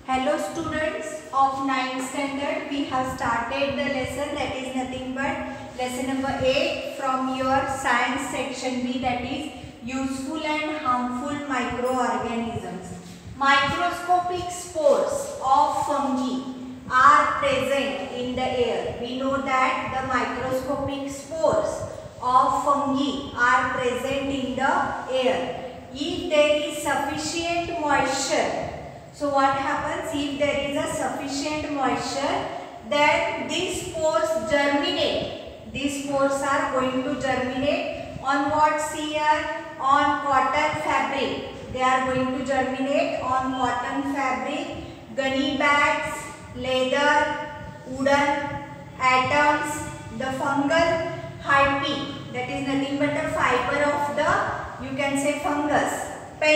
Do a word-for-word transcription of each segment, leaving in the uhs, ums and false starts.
Hello students of ninth standard, we have started the lesson that is nothing but lesson number eight from your science section B, that is useful and harmful microorganisms. Microscopic spores of fungi are present in the air. We know that the microscopic spores of fungi are present in the air. If there is sufficient moisture, so what happens if there is a sufficient moisture, then these spores germinate. These spores are going to germinate on what? See here, on cotton fabric. They are going to germinate on cotton fabric, gunny bags, leather, wooden atoms, the fungal hyphae, that is nothing but a fiber of the, you can say, fungus,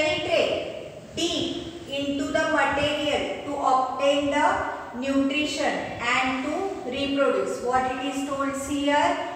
penetrate deep into the material to obtain the nutrition and to reproduce. What it is told here,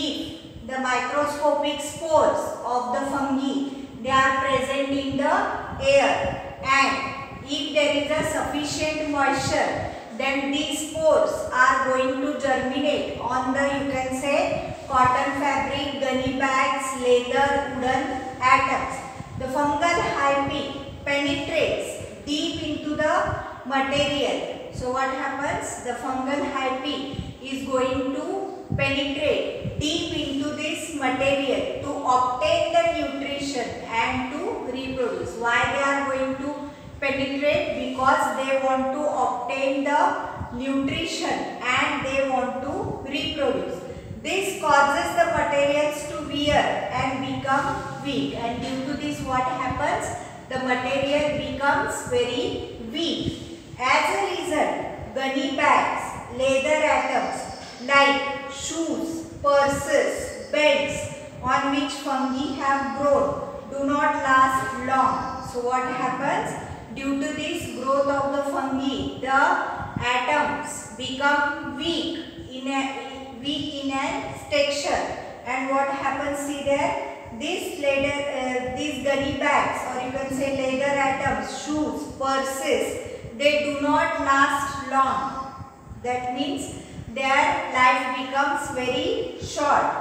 if the microscopic spores of the fungi, they are present in the air, and if there is a sufficient moisture, then these spores are going to germinate on the, you can say, cotton fabric, gunny bags, leather, wooden atoms. The fungal hyphae penetrates deep into the material. So what happens? The fungal hyphae is going to penetrate deep into this material to obtain the nutrition and to reproduce. Why they are going to penetrate? Because they want to obtain the nutrition and they want to reproduce. This causes the materials to wear and become weak, and due to this what happens? The material becomes very weak. As a result, gunny bags, leather atoms like shoes, purses, belts on which fungi have grown do not last long. So what happens? Due to this growth of the fungi, the atoms become weak in a weak in a texture. And what happens? See there, these leather, uh, these gunny bags, or you can say leather atoms, shoes, purses, they do not last long. That means their life becomes very short,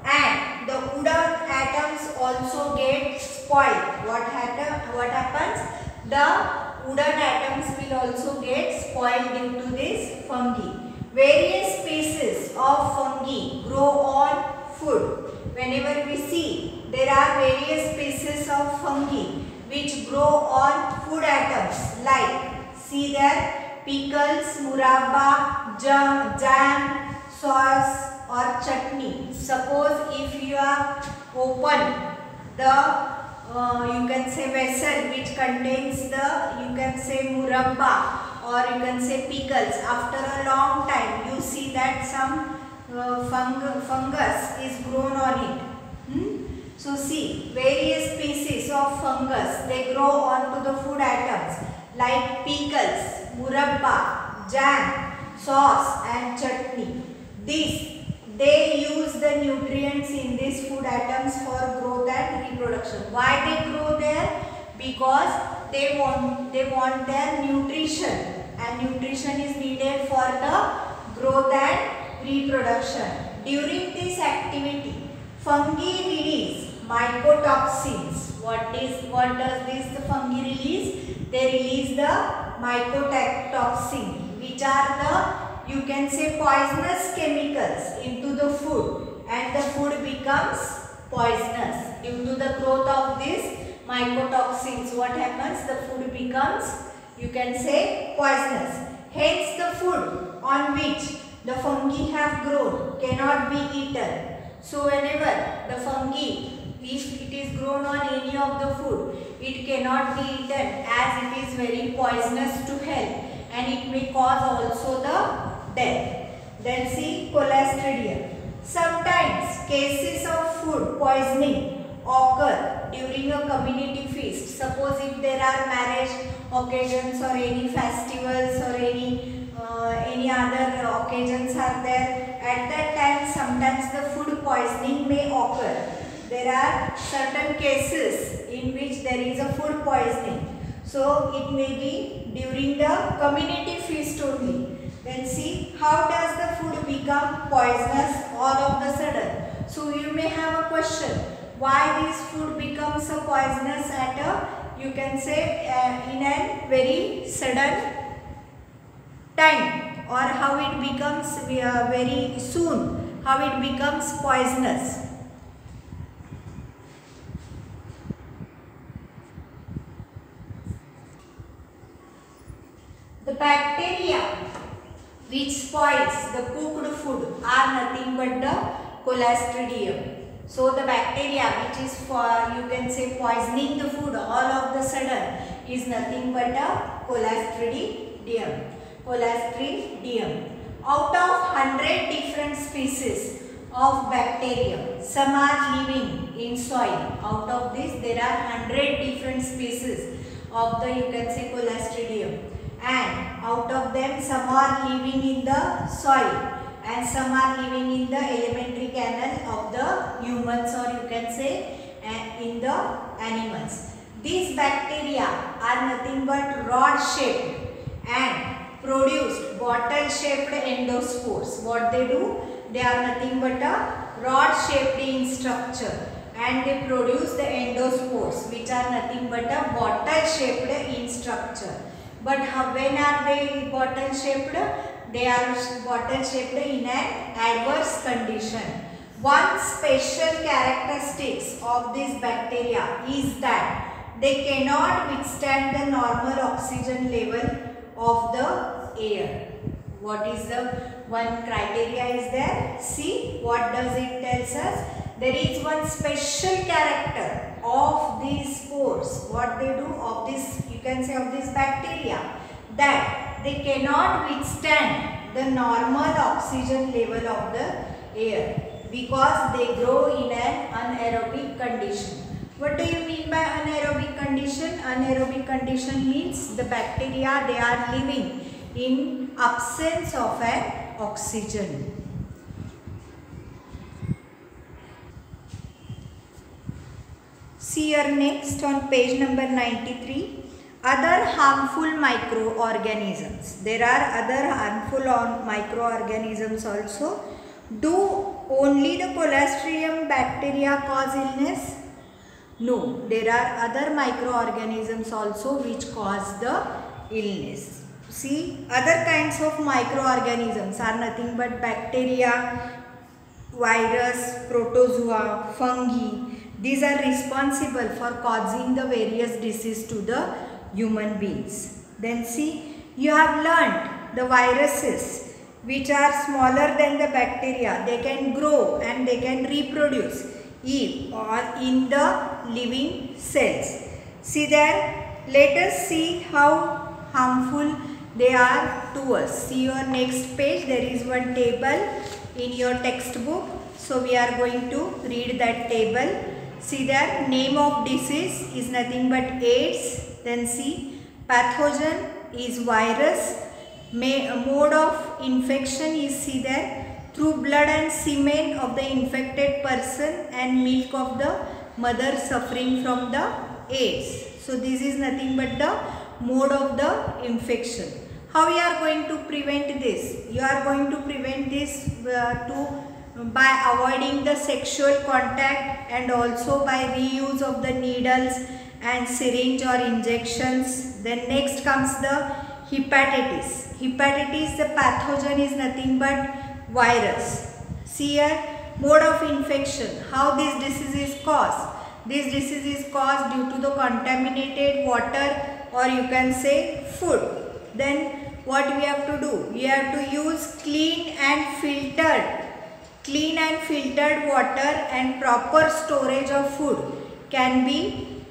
and the wooden atoms also get spoiled. What happen? What happens? The wooden atoms will also get spoiled due to this fungi. Various species of fungi grow on food. Whenever we see, there are various species of fungi which grow on food atoms, like, see there, pickles, murabba, jam, jam, sauce or chutney. Suppose if you are open the uh, you can say vessel which contains the, you can say, murabba or you can say pickles, after a long time you see that some uh, fung fungus is grown on it. Hmm? So see, various species of fungus, they grow onto the food atoms like pickles, murabba, jam, sauce and chutney. These, they use the nutrients in these food atoms for growth and reproduction. Why they grow there? Because they want, they want their nutrition, and nutrition is needed for the growth and reproduction. During this activity, fungi release mycotoxins. What is, what does this the fungi release? They release the mycotoxin, which are the, you can say, poisonous chemicals into the food, and the food becomes poisonous. Due to the growth of these mycotoxins, what happens? The food becomes, you can say, poisonous. Hence the food on which the fungi have grown cannot be eaten. So whenever the fungi, if it is grown on any of the food, it cannot be eaten as it is very poisonous to health, and it may cause also the death. Then see Clostridium. Sometimes cases of food poisoning occur during a community feast. Suppose if there are marriage occasions or any festivals or any uh, any other occasions are there, at that time sometimes the food poisoning may occur. There are certain cases in which there is a food poisoning. So it may be during during the community feast only. Then see, how does the food become poisonous all of the sudden? So you may have a question, why this food becomes a poisonous at a, you can say uh, in a very sudden time, or how it becomes uh, very soon, how it becomes poisonous. The bacteria which spoils the cooked food are nothing but the Clostridium. So the bacteria which is for, you can say, poisoning the food all of the sudden is nothing but a Clostridium. Clostridium. Out of one hundred different species of bacteria, some are living in soil. Out of this there are one hundred different species of the, you can say, Clostridium. And out of them some are living in the soil and some are living in the alimentary canal of the humans, or you can say uh, in the animals. These bacteria are nothing but rod shaped and produced bottle shaped endospores. What they do? They are nothing but a rod shaped in structure and they produce the endospores which are nothing but a bottle shaped in structure. But how, when are they bottle shaped? They are bottle shaped in an adverse condition. One special characteristics of this bacteria is that they cannot withstand the normal oxygen level of the air. What is the one criteria is there? See, what does it tells us? There is one special character of these spores. What they do of this, you can say, of this bacteria, that they cannot withstand the normal oxygen level of the air because they grow in an anaerobic condition. What do you mean by anaerobic condition? Anaerobic condition means the bacteria, they are living in absence of an oxygen. See here next on page number ninety-three. Other harmful microorganisms. There are other harmful microorganisms also. Do only the Clostridium bacteria cause illness? No, there are other microorganisms also which cause the illness. See, other kinds of microorganisms are nothing but bacteria, virus, protozoa, fungi. These are responsible for causing the various diseases to the human beings. Then see, you have learnt the viruses which are smaller than the bacteria. They can grow and they can reproduce if or in the living cells. See there, let us see how harmful they are to us. See your next page, there is one table in your textbook. So we are going to read that table. See there, name of disease is nothing but AIDS. Then see, pathogen is virus. May, mode of infection is, see there, through blood and semen of the infected person and milk of the mother suffering from the AIDS. So this is nothing but the mode of the infection. How you are going to prevent this? You are going to prevent this uh, to by avoiding the sexual contact and also by reuse of the needles and syringe or injections. Then next comes the hepatitis. Hepatitis, the pathogen is nothing but virus. See here, mode of infection. How this disease is caused? This disease is caused due to the contaminated water, or you can say food. Then what we have to do? We have to use clean and filtered Clean and filtered water and proper storage of food can be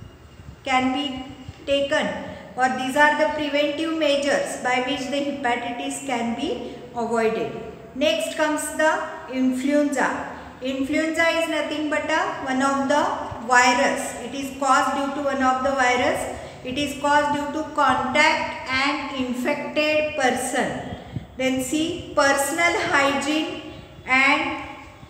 can be taken, or these are the preventive measures by which the hepatitis can be avoided. Next comes the influenza. Influenza is nothing but a one of the virus. It is caused due to one of the virus. It is caused due to contact an infected person. Then see, personal hygiene and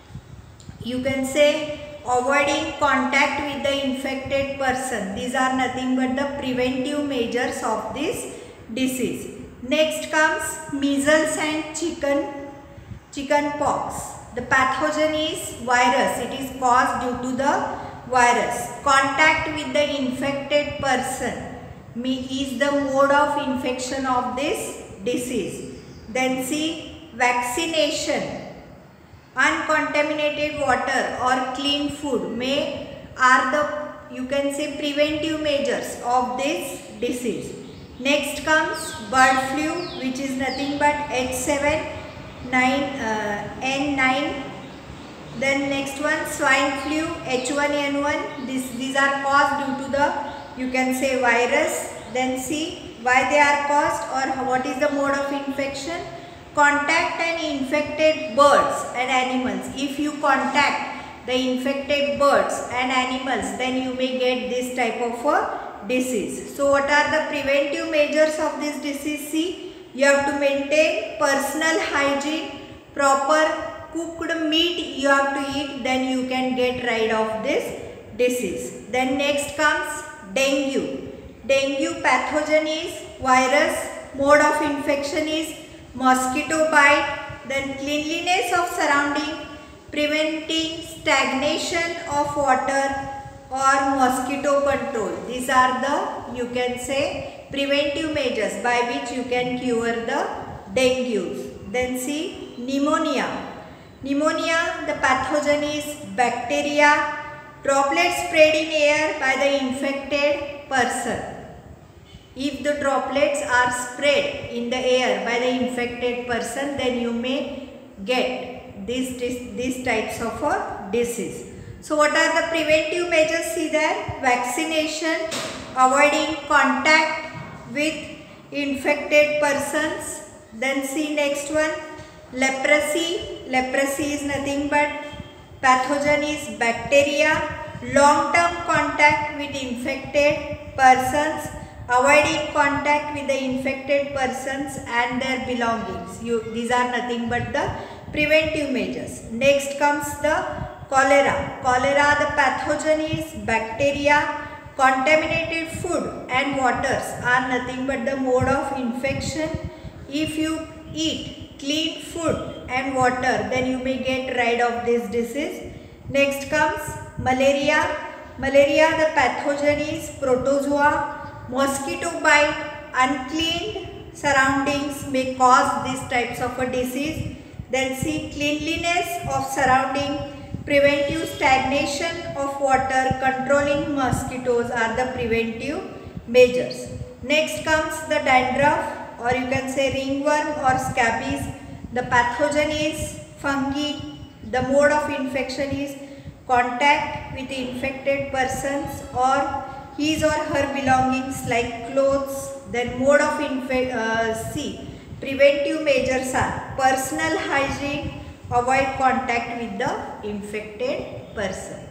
you can say avoiding contact with the infected person. These are nothing but the preventive measures of this disease. Next comes measles and chicken chicken pox. The pathogen is virus. It is caused due to the virus. Contact with the infected person is the mode of infection of this disease. Then see vaccination. Uncontaminated water or clean food may are the, you can say, preventive measures of this disease. Next comes bird flu, which is nothing but H seven N nine. Then next one swine flu, H one N one. This, these are caused due to the, you can say, virus. Then see why they are caused or what is the mode of infection. Contact and infected birds and animals. If you contact the infected birds and animals, then you may get this type of a disease. So what are the preventive measures of this disease? See, you have to maintain personal hygiene, proper cooked meat you have to eat, then you can get rid of this disease. Then next comes dengue. Dengue pathogen is virus, mode of infection is mosquito bite. Then cleanliness of surrounding, preventing stagnation of water or mosquito control. These are the, you can say, preventive measures by which you can cure the dengue. Then see pneumonia. Pneumonia, the pathogen is bacteria, droplets spread in air by the infected person. If the droplets are spread in the air by the infected person, then you may get these, these types of a disease. So what are the preventive measures? See there, vaccination, avoiding contact with infected persons. Then see next one, leprosy. Leprosy is nothing but pathogen is bacteria, long-term contact with infected persons, avoiding contact with the infected persons and their belongings. You, these are nothing but the preventive measures. Next comes the cholera. Cholera, the pathogen is bacteria. Contaminated food and waters are nothing but the mode of infection. If you eat clean food and water, then you may get rid of this disease. Next comes malaria. Malaria, the pathogen is protozoa. Mosquito bite, unclean surroundings may cause these types of a disease. Then see cleanliness of surrounding, preventive stagnation of water, controlling mosquitoes are the preventive measures. Next comes the dandruff, or you can say ringworm or scabies. The pathogen is fungi. The mode of infection is contact with infected persons or his or her belongings like clothes. Then mode of infection, uh, see, preventive measures are personal hygiene, avoid contact with the infected person.